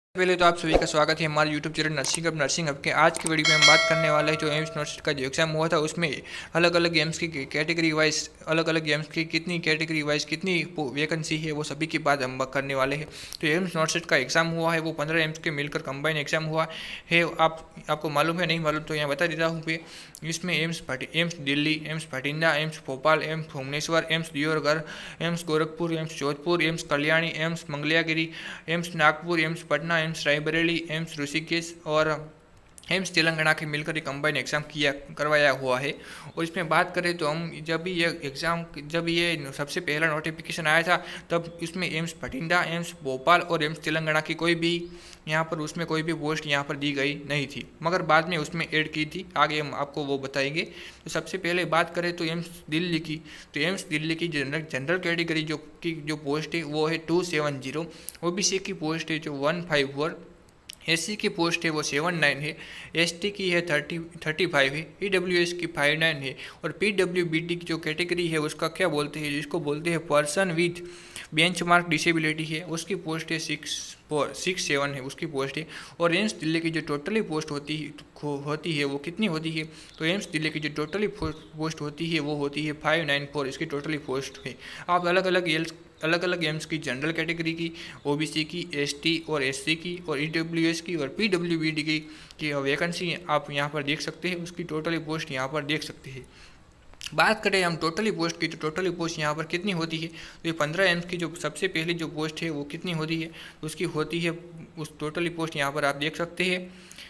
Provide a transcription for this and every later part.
पहले तो आप सभी का स्वागत है हमारे यूट्यूब चैनल नर्सिंग हब के। आज की वीडियो में हम बात करने वाले हैं जो एम्स नर्सिंग का जो एग्जाम हुआ था उसमें अलग अलग गेम्स की कैटेगरी वाइज अलग अलग गेम्स की कितनी कैटेगरी वाइज कितनी वैकेंसी है वो सभी की बात हम करने वाले हैं। तो एम्स नर्सिंग का एग्जाम हुआ है वो 15 एम्स के मिलकर कंबाइन एग्जाम हुआ है। आपको मालूम है नहीं मालूम तो यहाँ बता देता हूँ कि इसमें AIIMS Delhi, AIIMS Bathinda, AIIMS Bhopal, AIIMS Bhubaneswar, AIIMS Deoghar, AIIMS Gorakhpur, AIIMS Jodhpur, AIIMS Kalyani, AIIMS Mangalagiri, AIIMS Nagpur, AIIMS Patna, AIIMS Raebareli, AIIMS Rishikesh और एम्स तेलंगाना के मिलकर एक कंबाइन एग्ज़ाम करवाया हुआ है। और इसमें बात करें तो हम जब ये सबसे पहला नोटिफिकेशन आया था तब इसमें एम्स भटिंडा, एम्स भोपाल और एम्स तेलंगाना की कोई भी यहाँ पर उसमें कोई भी पोस्ट यहाँ पर दी गई नहीं थी, मगर बाद में उसमें ऐड की थी। आगे हम आपको वो बताएंगे। तो सबसे पहले बात करें तो एम्स दिल्ली की, तो एम्स दिल्ली की जनरल कैटेगरी जो पोस्ट है वो है 270, ओबीसी की पोस्ट है जो 154, एससी की पोस्ट है वो 79 है, एसटी की है 35 है, ईडब्ल्यूएस की 59 है और पीडब्ल्यूबीडी की जो कैटेगरी है उसका क्या बोलते हैं, जिसको बोलते हैं पर्सन विथ बेंचमार्क डिसेबिलिटी है, उसकी पोस्ट है 67 है उसकी पोस्ट है। और एम्स दिल्ली की जो टोटली पोस्ट होती है वो कितनी होती है, तो एम्स दिल्ली की जो टोटली पोस्ट होती है वो होती है 594 इसकी टोटली पोस्ट है। आप अलग अलग एम्स की जनरल कैटेगरी की, ओबीसी की, एसटी और एससी की और ईडब्ल्यूएस की और पीडब्ल्यूबीडी की वैकेंसी आप यहाँ पर देख सकते हैं, उसकी टोटली पोस्ट यहाँ पर देख सकते हैं। बात करें हम टोटली पोस्ट की तो टोटली पोस्ट यहाँ पर कितनी होती है, तो ये 15 एम्स की जो सबसे पहली जो पोस्ट है वो कितनी होती है, तो उसकी होती है उस टोटली पोस्ट यहाँ पर आप देख सकते हैं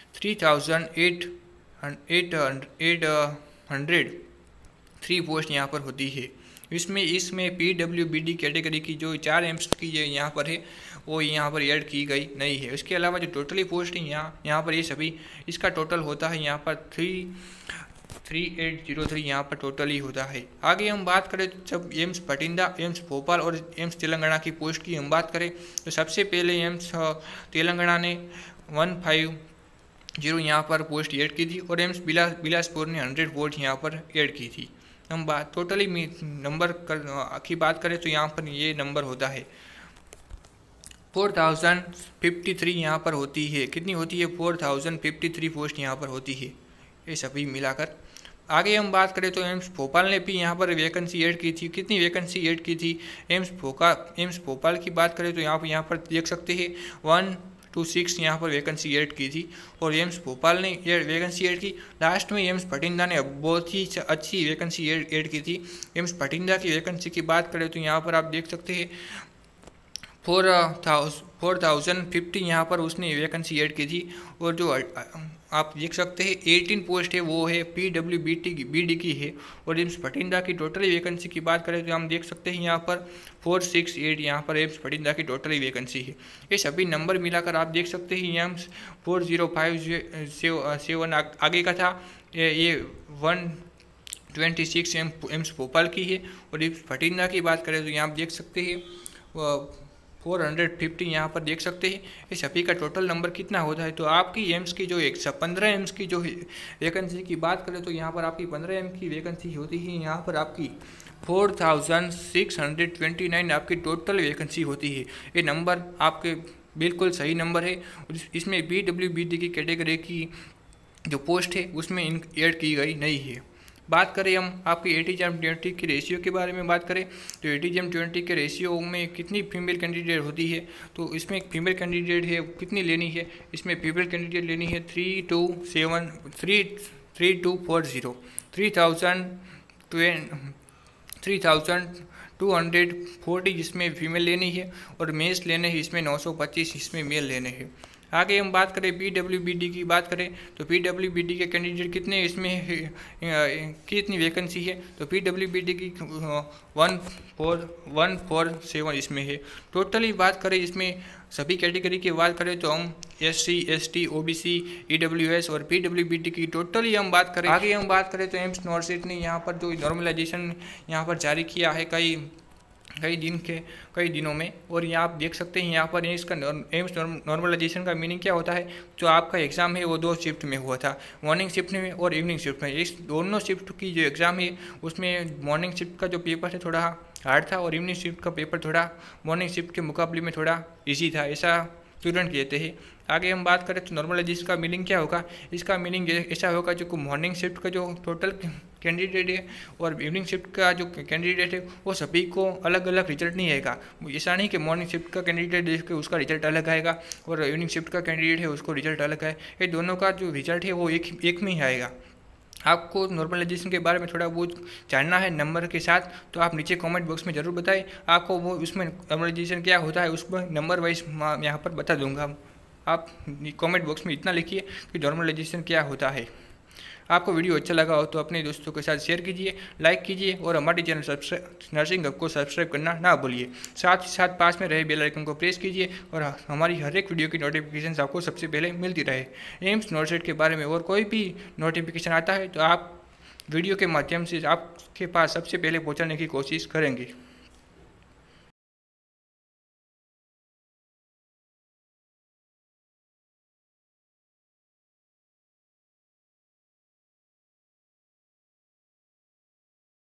3803 पोस्ट यहाँ पर होती है। इसमें पीडब्ल्यूबीडी कैटेगरी की जो 4 एम्स की यहाँ पर है वो यहाँ पर ऐड की गई नहीं है। इसके अलावा जो टोटली पोस्ट है यहाँ पर ये सभी इसका टोटल होता है यहाँ पर 3803 यहाँ पर टोटली होता है। आगे हम बात करें जब एम्स भटिंडा, एम्स भोपाल और एम्स तेलंगाना की पोस्ट की हम बात करें तो सबसे पहले एम्स तेलंगाना ने 150 यहाँ पर पोस्ट ऐड की थी और एम्स बिलासपुर ने 100 पोस्ट यहाँ पर ऐड की थी। हम बात टोटली नंबर की बात करें तो यहाँ पर ये नंबर होता है 4053 यहाँ पर होती है। कितनी होती है, 4053 पोस्ट यहाँ पर होती है ये सभी मिलाकर। आगे हम बात करें तो एम्स भोपाल ने भी यहाँ पर वैकेंसी ऐड की थी। कितनी वैकेंसी ऐड की थी, एम्स भोपाल की बात करें तो यहाँ पर देख सकते हैं 126 यहाँ पर वैकेंसी ऐड की थी और एम्स भोपाल ने वैकेंसी ऐड की। लास्ट में एम्स भटिंडा ने बहुत ही अच्छी वैकेंसी ऐड की थी। एम्स भटिंडा की वैकेंसी की बात करें तो यहाँ पर आप देख सकते हैं 4050 यहाँ पर उसने वैकेंसी ऐड की थी और जो आप देख सकते हैं 18 पोस्ट है वो है पीडब्ल्यूबीडी की है। और एम्स भटिंडा की टोटली वैकेंसी की बात करें तो हम देख सकते हैं यहाँ पर 468 यहाँ पर एम्स भटिंडा की टोटली वैकेंसी है। ये सभी नंबर मिलाकर आप देख सकते हैं एम्स 4057 आगे का था, ये 126 एम्स भोपाल की है। और एम्स भटिंडा की बात करें तो यहाँ आप देख सकते हैं 450 यहाँ पर देख सकते हैं। ये सभी का टोटल नंबर कितना होता है, तो आपकी एम्स की जो 15 एम्स की जो वैकेंसी की बात करें तो यहाँ पर आपकी 15 एम्स की वैकेंसी होती है यहाँ पर आपकी 4629 आपकी टोटल वैकेंसी होती है। ये नंबर आपके बिल्कुल सही नंबर है। इसमें पीडब्ल्यूबीडी की कैटेगरी की जो पोस्ट है उसमें ऐड की गई नहीं है। बात करें हम आपकी 80:20 की रेशियो के बारे में बात करें तो 80:20 के रेशियो में कितनी फीमेल कैंडिडेट होती है, तो इसमें एक फीमेल कैंडिडेट है कितनी लेनी है, इसमें फीमेल कैंडिडेट लेनी है 3240 जिसमें फीमेल लेनी है और मेल्स लेने हैं इसमें 925 इसमें मेल लेने हैं। आगे हम बात करें पीडब्ल्यूबीडी की बात करें तो पीडब्ल्यूबीडी के कैंडिडेट कितने इसमें कितनी वैकेंसी है, तो पीडब्ल्यूबीडी की 14147 इसमें है। टोटली बात करें इसमें सभी कैटेगरी की बात करें तो हम एससी, एसटी, ओबीसी, ईडब्ल्यूएस और पीडब्ल्यूबीडी की टोटली हम बात करें। आगे हम बात करें तो एम्स नॉर्सेट ने यहाँ पर जो नॉर्मलाइजेशन यहाँ पर जारी किया है कई दिनों में, और यहाँ आप देख सकते हैं यहाँ पर इसका एम्स नॉर्मलाइजेशन का मीनिंग क्या होता है। जो आपका एग्ज़ाम है वो 2 शिफ्ट में हुआ था, मॉर्निंग शिफ्ट में और इवनिंग शिफ्ट में। इस दोनों शिफ्ट की जो एग्ज़ाम है उसमें मॉर्निंग शिफ्ट का जो पेपर है थोड़ा हार्ड था और इवनिंग शिफ्ट का पेपर थोड़ा मॉर्निंग शिफ्ट के मुकाबले में थोड़ा ईजी था, ऐसा स्टूडेंट कहते हैं। आगे हम बात करें तो नॉर्मलाइजेशन का मीनिंग क्या होगा। इसका मीनिंग ऐसा होगा जो मॉर्निंग शिफ्ट का जो टोटल कैंडिडेट है और इवनिंग शिफ्ट का जो कैंडिडेट है वो सभी को अलग अलग रिजल्ट नहीं आएगा। ऐसा नहीं कि मॉर्निंग शिफ्ट का कैंडिडेट देख के उसका रिजल्ट अलग आएगा और इवनिंग शिफ्ट का कैंडिडेट है उसको रिजल्ट अलग आए। ये दोनों का जो रिजल्ट है वो एक में ही आएगा। आपको नॉर्मलाइजेशन के बारे में थोड़ा बहुत जानना है नंबर के साथ तो आप नीचे कमेंट बॉक्स में ज़रूर बताएं। आपको वो उसमें नॉर्मलाइजेशन क्या होता है उसमें नंबर वाइज यहाँ पर बता दूंगा। आप कमेंट बॉक्स में इतना लिखिए कि नॉर्मलाइजेशन क्या होता है। आपको वीडियो अच्छा लगा हो तो अपने दोस्तों के साथ शेयर कीजिए, लाइक कीजिए और हमारे चैनल नर्सिंग हब को सब्सक्राइब करना ना भूलिए। साथ ही साथ पास में रहे बेल आइकन को प्रेस कीजिए और हमारी हर एक वीडियो की नोटिफिकेशन आपको सबसे पहले मिलती रहे। एम्स नॉर्सेट के बारे में और कोई भी नोटिफिकेशन आता है तो आप वीडियो के माध्यम से आपके पास सबसे पहले पहुँचाने की कोशिश करेंगे।